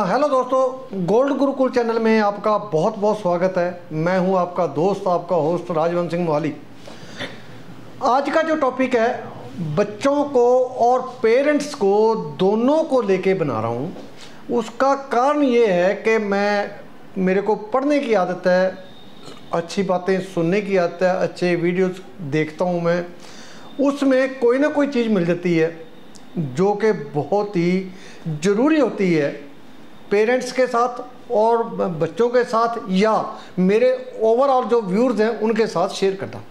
Hello दोस्तों, gold Gurukul channel में आपका बहुत बहुत स्वागत है। मैं हूं आपका दोस्त, आपका होस्ट राजवंश सिंह मोहाली। आज का जो टॉपिक है बच्चों को और पेरेंट्स को दोनों को लेके बना रहा हूं। उसका कारण ये है कि मेरे को पढ़ने की आदत है, अच्छी बातें सुनने की आदत है, अच्छे वीडियोस देखता हूं मैं। उसमें कोई ना कोई चीज़ मिल जाती है जो कि बहुत ही ज़रूरी होती है पेरेंट्स के साथ और बच्चों के साथ, या मेरे ओवरऑल जो व्यूअर्स हैं उनके साथ शेयर करना।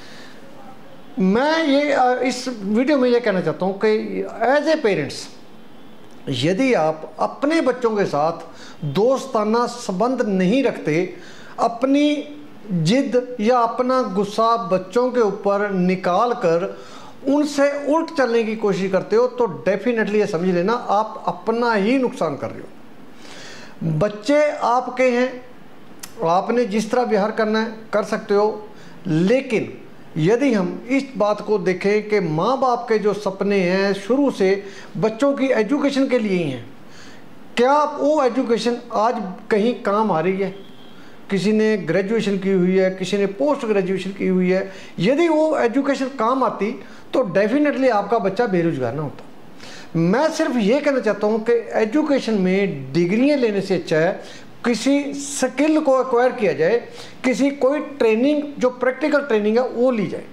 मैं ये इस वीडियो में ये कहना चाहता हूँ कि एज ए पेरेंट्स, यदि आप अपने बच्चों के साथ दोस्ताना संबंध नहीं रखते, अपनी जिद या अपना गुस्सा बच्चों के ऊपर निकाल कर उनसे उल्ट चलने की कोशिश करते हो, तो डेफिनेटली ये समझ लेना आप अपना ही नुकसान कर रहे हो। बच्चे आपके हैं, आपने जिस तरह व्यवहार करना है कर सकते हो, लेकिन यदि हम इस बात को देखें कि माँ बाप के जो सपने हैं शुरू से बच्चों की एजुकेशन के लिए ही हैं, क्या वो एजुकेशन आज कहीं काम आ रही है? किसी ने ग्रेजुएशन की हुई है, किसी ने पोस्ट ग्रेजुएशन की हुई है। यदि वो एजुकेशन काम आती तो डेफिनेटली आपका बच्चा बेरोजगार ना होता। मैं सिर्फ ये कहना चाहता हूँ कि एजुकेशन में डिग्रियाँ लेने से अच्छा है किसी स्किल को एक्वायर किया जाए, कोई ट्रेनिंग जो प्रैक्टिकल ट्रेनिंग है वो ली जाए।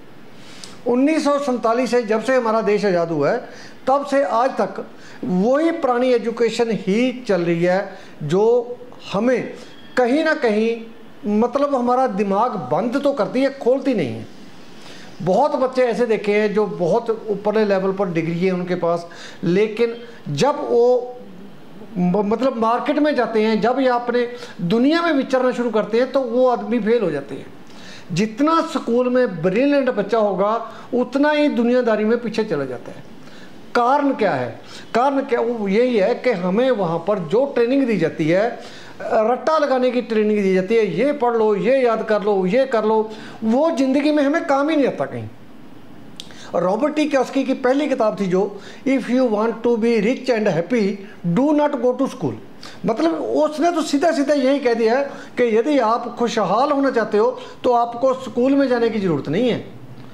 1947 से जब से हमारा देश आज़ाद हुआ है तब से आज तक वही पुरानी एजुकेशन ही चल रही है, जो हमें कहीं ना कहीं मतलब हमारा दिमाग बंद तो करती है, खोलती नहीं है। बहुत बच्चे ऐसे देखे हैं जो बहुत ऊपर लेवल पर डिग्री है उनके पास, लेकिन जब वो मतलब मार्केट में जाते हैं, जब या अपने दुनिया में विचरना शुरू करते हैं, तो वो आदमी फेल हो जाते हैं। जितना स्कूल में ब्रिलियंट बच्चा होगा उतना ही दुनियादारी में पीछे चला जाता है। कारण क्या है? कारण क्या वो यही है कि हमें वहाँ पर जो ट्रेनिंग दी जाती है, रट्टा लगाने की ट्रेनिंग दी जाती है, ये पढ़ लो, ये याद कर लो, ये कर लो, वो ज़िंदगी में हमें काम ही नहीं आता कहीं। रॉबर्ट टी कियोसाकी की पहली किताब थी जो if you want to be rich and happy do not go to school. मतलब उसने तो सीधा सीधा यही कह दिया है कि यदि आप खुशहाल होना चाहते हो तो आपको स्कूल में जाने की ज़रूरत नहीं है।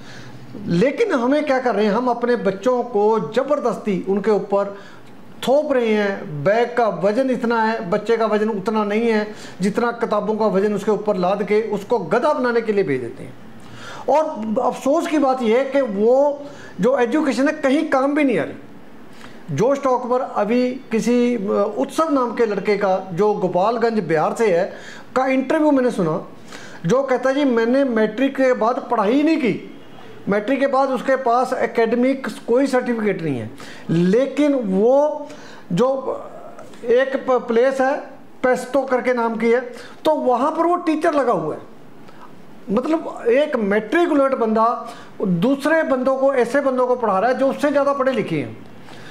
लेकिन हमें क्या कर रहे हैं, हम अपने बच्चों को ज़बरदस्ती उनके ऊपर थोप रहे हैं। बैग का वज़न इतना है, बच्चे का वज़न उतना नहीं है जितना किताबों का वज़न उसके ऊपर लाद के उसको गधा बनाने के लिए भेज देते हैं। और अफसोस की बात यह है कि वो जो एजुकेशन है कहीं काम भी नहीं आ रही। जो स्टॉक पर अभी किसी उत्सव नाम के लड़के का जो गोपालगंज बिहार से है का इंटरव्यू मैंने सुना, जो कहता जी मैंने मैट्रिक के बाद पढ़ाई नहीं की, मैट्रिक के बाद उसके पास एकेडमिक कोई सर्टिफिकेट नहीं है, लेकिन वो जो एक प्लेस है पेस्टो करके नाम की है, तो वहाँ पर वो टीचर लगा हुआ है। मतलब एक मैट्रिकुलेट बंदा दूसरे बंदों को, ऐसे बंदों को पढ़ा रहा है जो उससे ज़्यादा पढ़े लिखे हैं।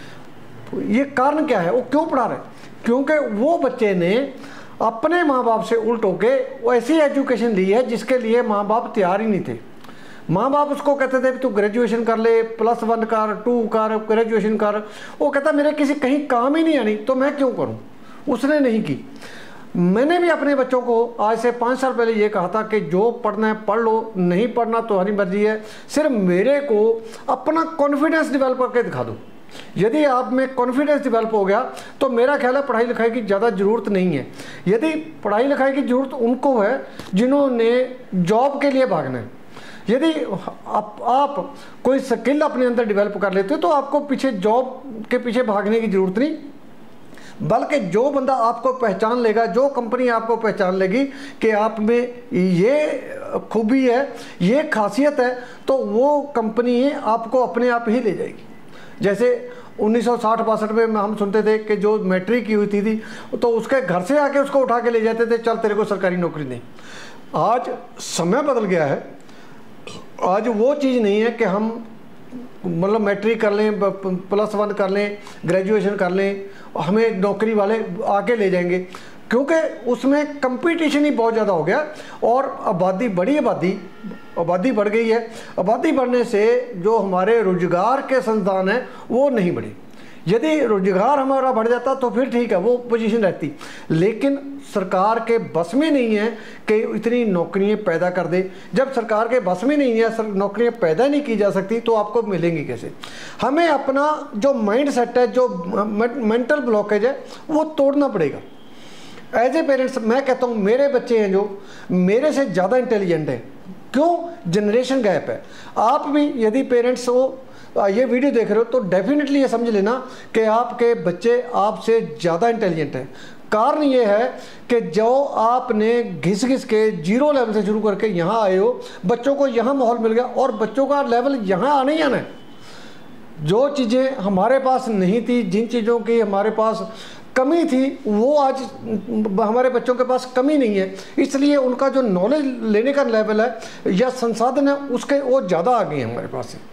तो ये कारण क्या है? वो क्यों पढ़ा रहे हैं? क्योंकि वो बच्चे ने अपने माँ बाप से उल्ट होके वो ऐसी एजुकेशन ली है जिसके लिए माँ बाप तैयार ही नहीं थे। माँ बाप उसको कहते थे तू ग्रेजुएशन कर ले, +1 कर, 2 कर, ग्रेजुएशन कर। वो कहता मेरे किसी कहीं काम ही नहीं आनी तो मैं क्यों करूँ। उसने नहीं की। मैंने भी अपने बच्चों को आज से 5 साल पहले ये कहा था कि जो पढ़ना है पढ़ लो, नहीं पढ़ना तो हमारी मर्जी है, सिर्फ मेरे को अपना कॉन्फिडेंस डेवलप करके दिखा दो। यदि आप में कॉन्फिडेंस डेवलप हो गया तो मेरा ख्याल है पढ़ाई लिखाई की ज़्यादा ज़रूरत नहीं है। यदि पढ़ाई लिखाई की ज़रूरत उनको है जिन्होंने जॉब के लिए भागना है। यदि आप कोई स्किल अपने अंदर डेवलप कर लेते हो तो आपको पीछे जॉब के पीछे भागने की ज़रूरत नहीं, बल्कि जो बंदा आपको पहचान लेगा, जो कंपनी आपको पहचान लेगी कि आप में ये खूबी है, ये खासियत है, तो वो कंपनी आपको अपने आप ही ले जाएगी। जैसे 1960-62 में हम सुनते थे कि जो मैट्रिक की हुई थी तो उसके घर से आके उसको उठा के ले जाते थे, चल तेरे को सरकारी नौकरी दें। आज समय बदल गया है। आज वो चीज़ नहीं है कि हम मतलब मैट्रिक कर लें, +1 कर लें, ग्रेजुएशन कर लें, हमें नौकरी वाले आके ले जाएंगे, क्योंकि उसमें कंपटीशन ही बहुत ज़्यादा हो गया और आबादी बढ़ गई है। आबादी बढ़ने से जो हमारे रोजगार के संसाधन हैं वो नहीं बढ़े। यदि रोजगार हमारा बढ़ जाता तो फिर ठीक है, वो पोजीशन रहती, लेकिन सरकार के बस में नहीं है कि इतनी नौकरियां पैदा कर दे। जब सरकार के बस में नहीं है, नौकरियां पैदा नहीं की जा सकती, तो आपको मिलेंगी कैसे? हमें अपना जो माइंड सेट है, जो मेंटल ब्लॉकेज है, वो तोड़ना पड़ेगा। एज ए पेरेंट्स मैं कहता हूँ, मेरे बच्चे हैं जो मेरे से ज़्यादा इंटेलिजेंट है। क्यों? जनरेशन गैप है। आप भी यदि पेरेंट्स हो, ये वीडियो देख रहे हो, तो डेफिनेटली ये समझ लेना कि आपके बच्चे आपसे ज़्यादा इंटेलिजेंट हैं। कारण ये है कि जो आपने घिस घिस के जीरो लेवल से शुरू करके यहाँ आए हो, बच्चों को यहाँ माहौल मिल गया और बच्चों का लेवल यहाँ आने ही आना है। जो चीज़ें हमारे पास नहीं थी, जिन चीज़ों की हमारे पास कमी थी, वो आज हमारे बच्चों के पास कमी नहीं है। इसलिए उनका जो नॉलेज लेने का लेवल है या संसाधन है, उसके वो ज़्यादा आ गए हैं हमारे पास से।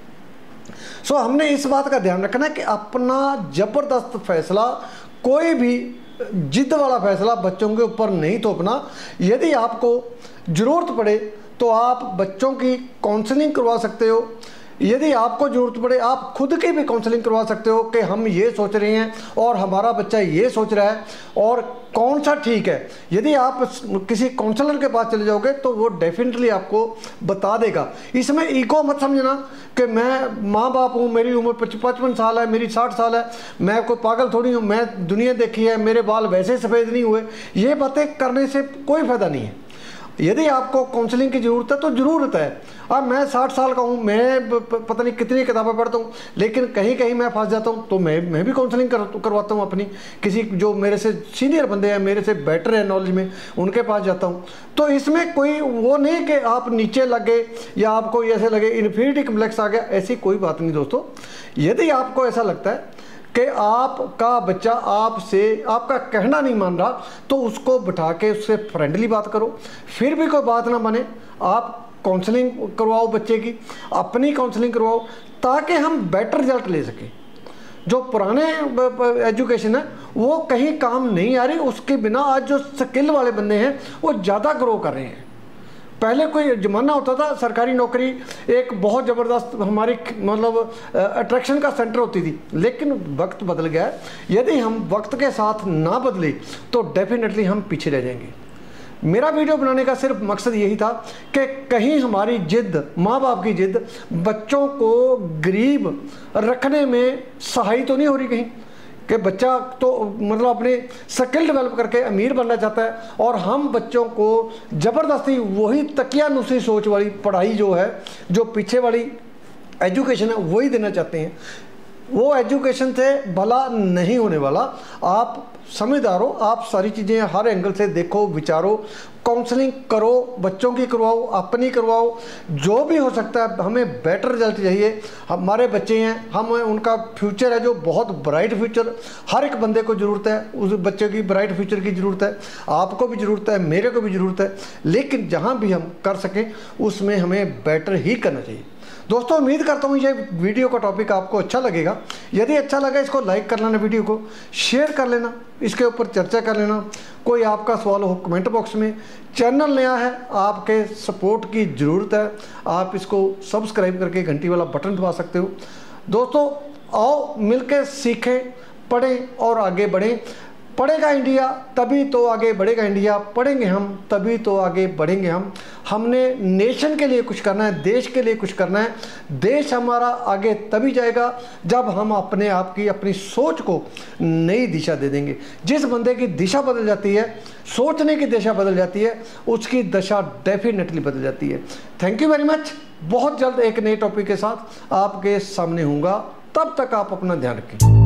सो हमने इस बात का ध्यान रखना है कि अपना ज़बरदस्त फैसला, कोई भी जिद वाला फैसला बच्चों के ऊपर नहीं थोपना। यदि आपको ज़रूरत पड़े तो आप बच्चों की काउंसलिंग करवा सकते हो। यदि आपको ज़रूरत पड़े आप खुद की भी काउंसलिंग करवा सकते हो कि हम ये सोच रहे हैं और हमारा बच्चा ये सोच रहा है और कौन सा ठीक है। यदि आप किसी काउंसलर के पास चले जाओगे तो वो डेफिनेटली आपको बता देगा। इसमें ईगो मत समझना कि मैं माँ बाप हूँ, मेरी उम्र 55 साल है, मेरी 60 साल है, मैं कोई पागल थोड़ी हूँ, मैं दुनिया देखी है, मेरे बाल वैसे सफ़ेद नहीं हुए। ये बातें करने से कोई फ़ायदा नहीं है। यदि आपको काउंसलिंग की ज़रूरत है तो ज़रूरत है। अब मैं 60 साल का हूँ, मैं पता नहीं कितनी किताबें पढ़ता हूँ, लेकिन कहीं कहीं मैं फंस जाता हूँ, तो मैं भी काउंसलिंग करवाता हूँ अपनी, किसी जो मेरे से सीनियर बंदे हैं, मेरे से बेटर है नॉलेज में, उनके पास जाता हूँ। तो इसमें कोई वो नहीं कि आप नीचे लगे या आपको ऐसे लगे इन्फीरिटी कम्प्लेक्स आ गया, ऐसी कोई बात नहीं दोस्तों। यदि आपको ऐसा लगता है कि आपका बच्चा आपसे आपका कहना नहीं मान रहा, तो उसको बिठा के उससे फ्रेंडली बात करो। फिर भी कोई बात ना बने, आप काउंसलिंग करवाओ, बच्चे की अपनी काउंसलिंग करवाओ, ताकि हम बेटर रिजल्ट ले सकें। जो पुराने एजुकेशन है वो कहीं काम नहीं आ रही, उसके बिना आज जो स्किल वाले बंदे हैं वो ज़्यादा ग्रो कर रहे हैं। पहले कोई ज़माना होता था, सरकारी नौकरी एक बहुत ज़बरदस्त हमारी मतलब अट्रैक्शन का सेंटर होती थी, लेकिन वक्त बदल गया है। यदि हम वक्त के साथ ना बदले तो डेफिनेटली हम पीछे रह जाएंगे। मेरा वीडियो बनाने का सिर्फ मकसद यही था कि कहीं हमारी जिद, माँ बाप की जिद, बच्चों को गरीब रखने में सहाय तो नहीं हो रही कहीं, कि बच्चा तो मतलब अपने स्किल डेवलप करके अमीर बनना चाहता है और हम बच्चों को ज़बरदस्ती वही तकियानुसी सोच वाली पढ़ाई जो है, जो पीछे वाली एजुकेशन है, वही देना चाहते हैं। वो एजुकेशन से भला नहीं होने वाला। आप समझदार हो, आप सारी चीज़ें हर एंगल से देखो, विचारो, काउंसलिंग करो, बच्चों की करवाओ, अपनी करवाओ, जो भी हो सकता है। हमें बेटर रिजल्ट चाहिए। हमारे बच्चे हैं, हम उनका फ्यूचर है जो बहुत ब्राइट फ्यूचर, हर एक बंदे को ज़रूरत है, उस बच्चे की ब्राइट फ्यूचर की ज़रूरत है, आपको भी ज़रूरत है, मेरे को भी ज़रूरत है। लेकिन जहाँ भी हम कर सकें उसमें हमें बेटर ही करना चाहिए। दोस्तों उम्मीद करता हूँ ये वीडियो का टॉपिक आपको अच्छा लगेगा। यदि अच्छा लगा इसको लाइक कर लेना, वीडियो को शेयर कर लेना, इसके ऊपर चर्चा कर लेना। कोई आपका सवाल हो कमेंट बॉक्स में। चैनल नया है, आपके सपोर्ट की ज़रूरत है। आप इसको सब्सक्राइब करके घंटी वाला बटन दबा सकते हो। दोस्तों आओ मिलकर सीखें, पढ़ें और आगे बढ़ें। पढ़ेगा इंडिया तभी तो आगे बढ़ेगा इंडिया, पढ़ेंगे हम तभी तो आगे बढ़ेंगे हम। हमने नेशन के लिए कुछ करना है, देश के लिए कुछ करना है। देश हमारा आगे तभी जाएगा जब हम अपने आप की, अपनी सोच को नई दिशा दे देंगे। जिस बंदे की दिशा बदल जाती है, सोचने की दिशा बदल जाती है, उसकी दशा डेफिनेटली बदल जाती है। Thank you very much. बहुत जल्द एक नए टॉपिक के साथ आपके सामने होऊंगा। तब तक आप अपना ध्यान रखें।